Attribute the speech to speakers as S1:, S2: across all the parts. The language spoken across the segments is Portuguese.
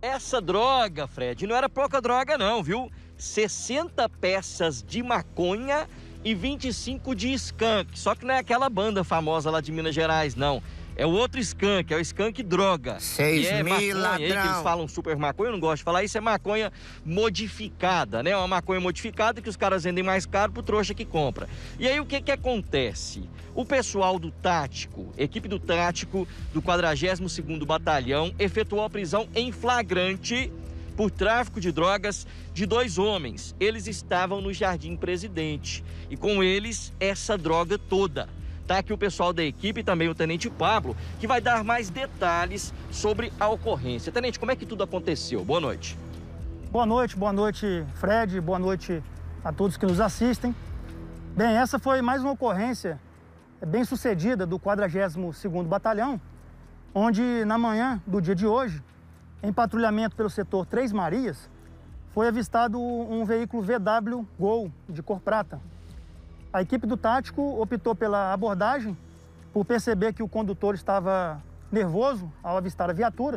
S1: Essa droga, Fred, não era pouca droga não, viu? 60 peças de maconha e 25 de skunk. Só que não é aquela banda famosa lá de Minas Gerais, não. É o outro skunk, é o skunk droga.
S2: 6 mil, ladrão.
S1: Aí que eles falam super maconha, eu não gosto de falar isso, é maconha modificada, né? Uma maconha modificada que os caras vendem mais caro pro trouxa que compra. E aí o que acontece? O pessoal do Tático, equipe do Tático do 42º Batalhão, efetuou a prisão em flagrante por tráfico de drogas de 2 homens. Eles estavam no Jardim Presidente e com eles essa droga toda. Tá aqui o pessoal da equipe e também o Tenente Pablo, que vai dar mais detalhes sobre a ocorrência. Tenente, como é que tudo aconteceu? Boa noite.
S3: Boa noite, Fred. Boa noite a todos que nos assistem. Bem, essa foi mais uma ocorrência bem sucedida do 42º Batalhão, onde na manhã do dia de hoje, em patrulhamento pelo setor Três Marias, foi avistado um veículo VW Gol de cor prata. A equipe do Tático optou pela abordagem por perceber que o condutor estava nervoso ao avistar a viatura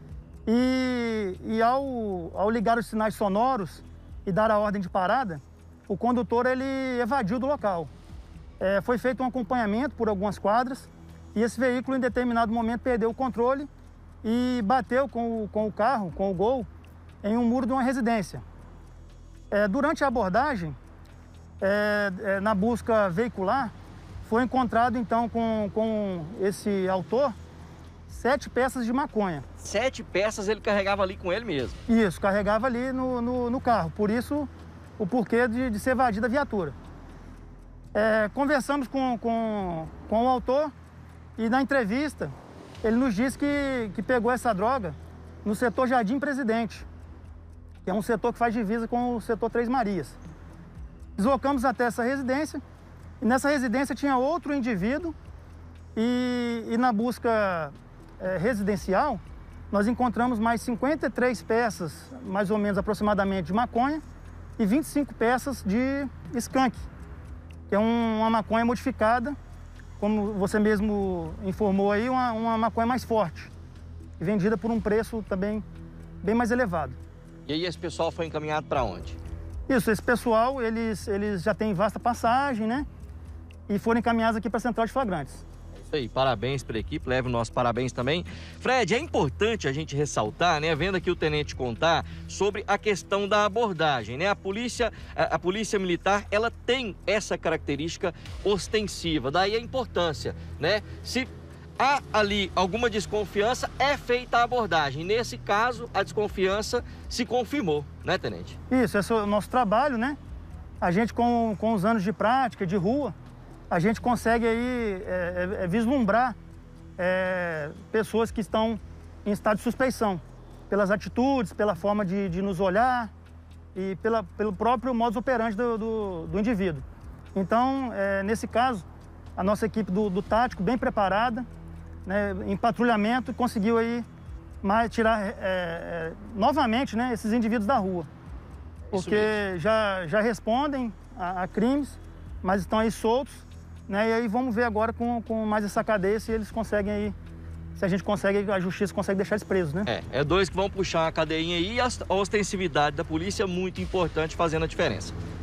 S3: e ao ligar os sinais sonoros e dar a ordem de parada, o condutor ele evadiu do local. Foi feito um acompanhamento por algumas quadras e esse veículo em determinado momento perdeu o controle e bateu com o carro, com o Gol, em um muro de uma residência. Durante a abordagem, na busca veicular, foi encontrado então com esse autor 7 peças de maconha.
S1: 7 peças ele carregava ali com ele mesmo?
S3: Isso, carregava ali no carro, por isso o porquê de ser evadido da viatura. Conversamos com o autor e na entrevista ele nos disse que pegou essa droga no setor Jardim Presidente, que é um setor que faz divisa com o setor Três Marias. Deslocamos até essa residência e nessa residência tinha outro indivíduo e na busca residencial nós encontramos mais 53 peças, mais ou menos aproximadamente, de maconha e 25 peças de skunk, que é uma maconha modificada, como você mesmo informou aí, uma maconha mais forte, vendida por um preço também bem mais elevado.
S1: E aí esse pessoal foi encaminhado para onde?
S3: Isso, esse pessoal, eles já têm vasta passagem, né? E foram encaminhados aqui para a Central de Flagrantes.
S1: É isso aí, parabéns para a equipe, leve o nosso parabéns também. Fred, é importante a gente ressaltar, né? Vendo aqui o tenente contar sobre a questão da abordagem, né? A polícia militar, ela tem essa característica ostensiva, daí a importância, né? Se há ali alguma desconfiança, é feita a abordagem. Nesse caso, a desconfiança se confirmou, né, tenente?
S3: Isso, esse é o nosso trabalho, né? A gente, com os anos de prática, de rua, a gente consegue aí vislumbrar pessoas que estão em estado de suspeição, pelas atitudes, pela forma de nos olhar e pelo próprio modus operandi do indivíduo. Então, nesse caso, a nossa equipe do Tático, bem preparada, né, em patrulhamento, conseguiu aí tirar novamente, né, esses indivíduos da rua. Porque já respondem a crimes, mas estão aí soltos, né, e aí vamos ver agora com mais essa cadeia se eles conseguem aí, se a gente consegue, a justiça consegue deixar eles presos, né?
S1: É 2 que vão puxar a cadeinha aí e a ostensividade da polícia é muito importante, fazendo a diferença.